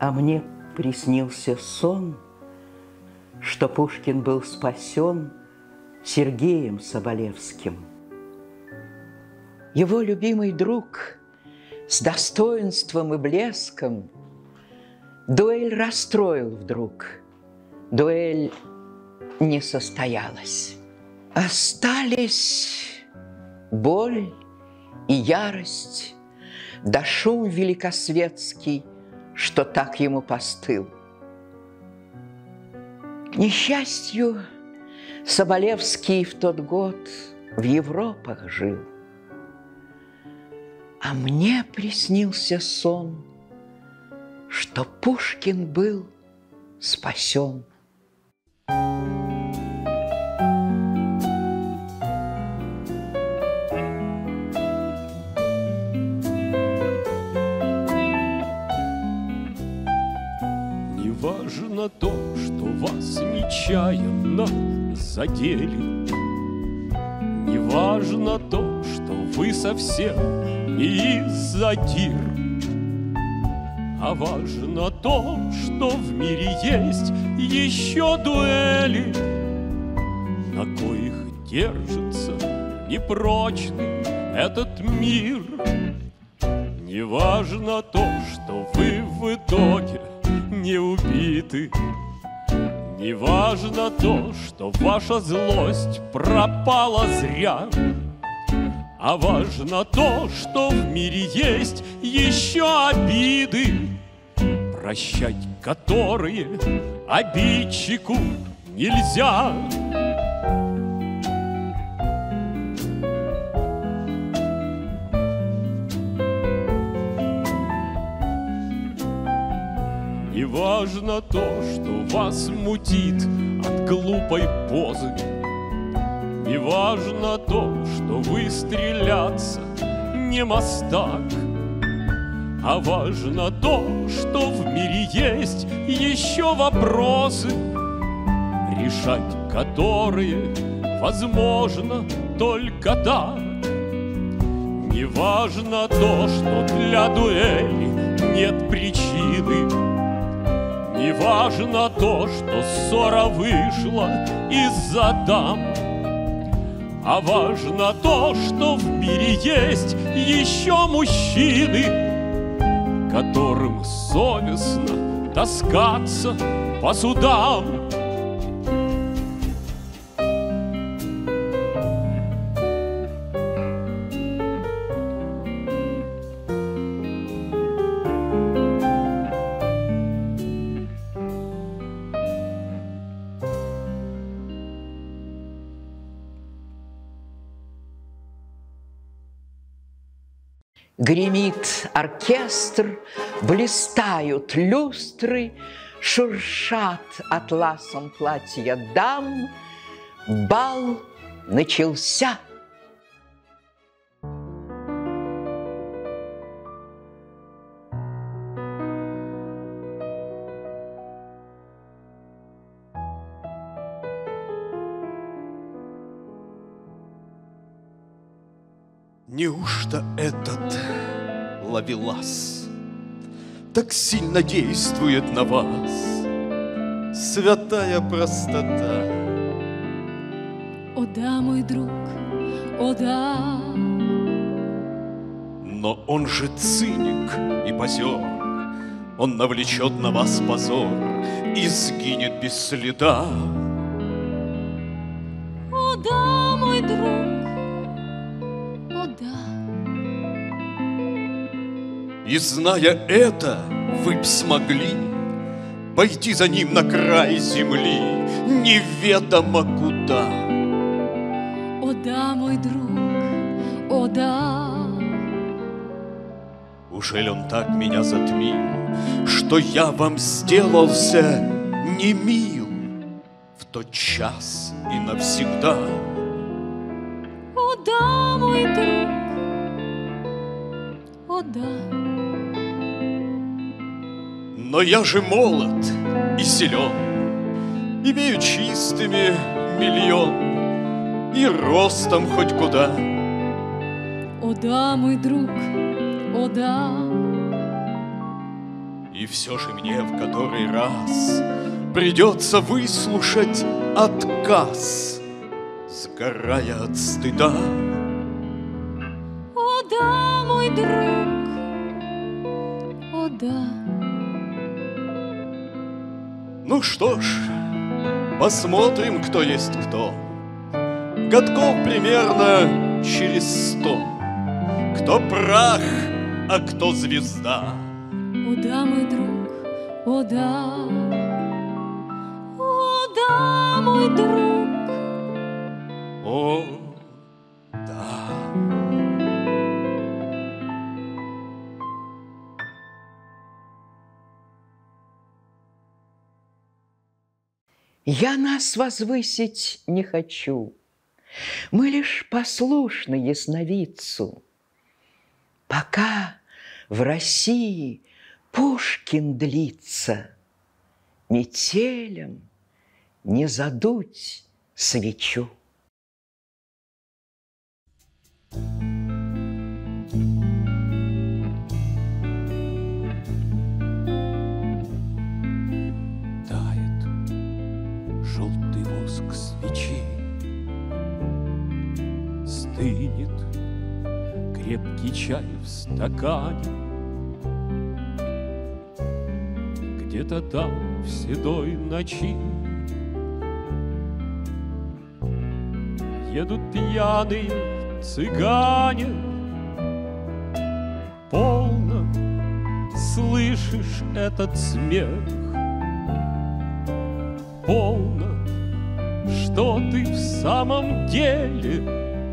А мне приснился сон, что Пушкин был спасен Сергеем Соболевским. Его любимый друг с достоинством и блеском дуэль расстроил вдруг. Дуэль не состоялась. Остались боль и ярость, да шум великосветский, что так ему постыл. К несчастью, Соболевский в тот год в Европах жил. А мне приснился сон, что Пушкин был спасен. Неважно то, что вас нечаянно задели, неважно то, что вы совсем не из сатир, а важно то, что в мире есть еще дуэли, на коих держится непрочный этот мир. Неважно то, что вы в итоге не убиты, неважно то, что ваша злость пропала зря, а важно то, что в мире есть еще обиды, прощать которые обидчику нельзя. Неважно то, что вас мутит от глупой позы, неважно то, что вы стреляться не мастак, а важно то, что в мире есть еще вопросы, решать которые возможно только так. Неважно то, что для дуэли нет причины, неважно то, что ссора вышла из-за дам, а важно то, что в мире есть еще мужчины, которым совестно таскаться по судам. Гремит оркестр, блистают люстры, шуршат атласом платья дам. Бал начался. Неужто этот ловелас так сильно действует на вас? Святая простота. О да, мой друг, о да. Но он же циник и позер, он навлечет на вас позор и сгинет без следа. О да, мой друг, о да. И зная это, вы б смогли пойти за ним на край земли, неведомо куда. О да, мой друг, о да. Ужель он так меня затмил, что я вам сделался не мил в тот час и навсегда? О да, мой друг, о да. Но я же молод и силен, имею чистыми миллион и ростом хоть куда. О да, мой друг, о да. И все же мне в который раз придется выслушать отказ, сгорая от стыда. О да, мой друг, о да. Ну что ж, посмотрим, кто есть кто. Годков примерно через 100. Кто прах, а кто звезда. О да, мой друг, о да. О да, мой друг. О, да. Я нас возвысить не хочу. Мы лишь послушны ясновидцу. Пока в России Пушкин длится, метелям не задуть свечу. Тает желтый воск свечей, стынет крепкий чай в стакане. Где-то там в седой ночи едут пьяные цыгане. Полно слышишь этот смех, полно, что ты в самом деле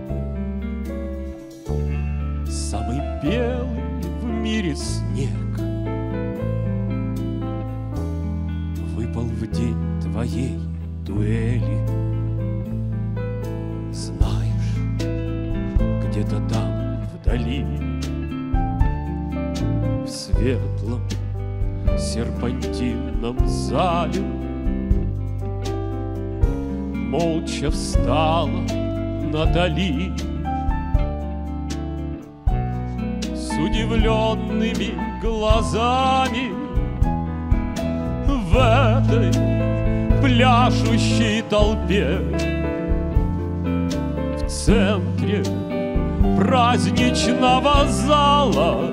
самый белый в мире снег. Выпал в день твоей дуэли. Знаешь, где-то там вдали, в светлом серпантинном зале, молча встала Натали с удивленными глазами в этой пляшущей толпе. В центре праздничного зала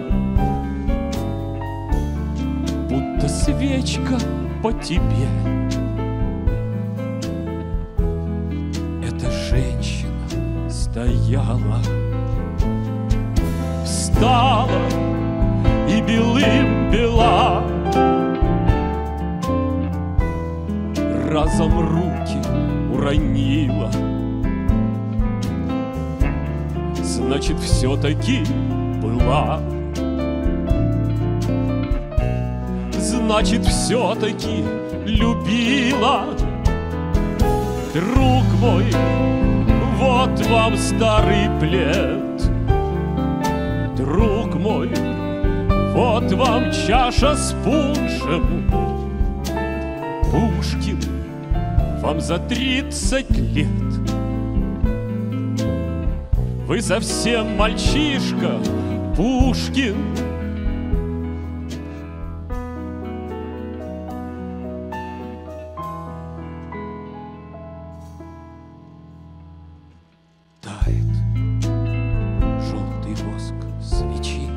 будто свечка по тебе. Эта женщина стояла, встала и белым бела. Разом руки уронила. Значит, все-таки была. Значит, все-таки любила. Друг мой, вот вам старый плед. Друг мой, вот вам чаша с пуншем. Пушкин вам за 30 лет. Вы совсем мальчишка, Пушкин. Тает желтый воск свечи,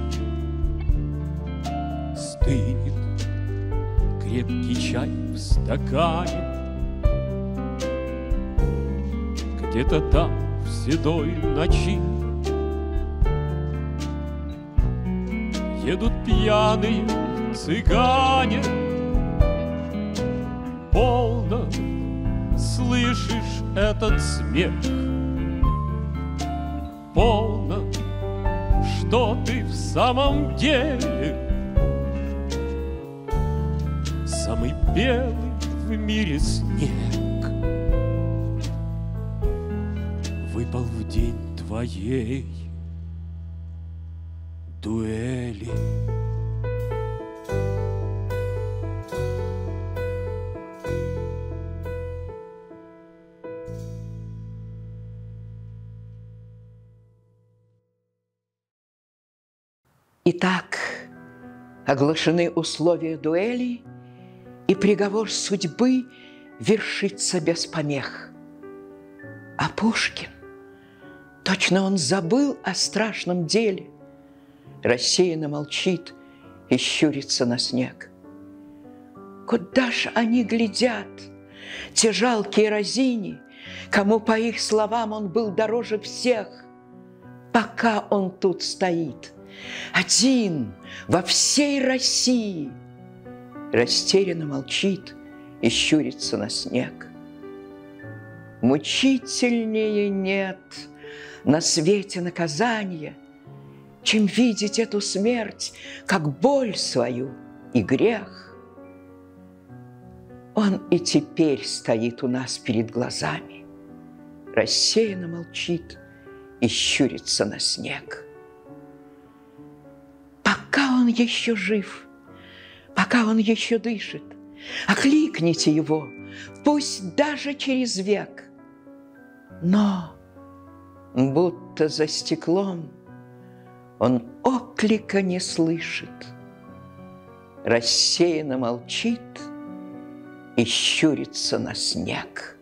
стынет крепкий чай в стакане. Где-то там в седой ночи едут пьяные цыгане. Полно слышишь этот смех, полно, что ты в самом деле самый белый в мире снег. Выпал в день твоей дуэли. Итак, Оглашены условия дуэли, и приговор судьбы вершится без помех. А Пушкин, точно он забыл о страшном деле, рассеянно молчит и щурится на снег. Куда ж они глядят, те жалкие разини, кому, по их словам, он был дороже всех, пока он тут стоит, один во всей России, растерянно молчит и щурится на снег. Мучительнее нет на свете наказания, чем видеть эту смерть, как боль свою и грех. Он и теперь стоит у нас перед глазами, рассеянно молчит и щурится на снег. Пока он еще жив, пока он еще дышит, окликните его, пусть даже через век. Но будто за стеклом он оклика не слышит, рассеянно молчит и щурится на снег.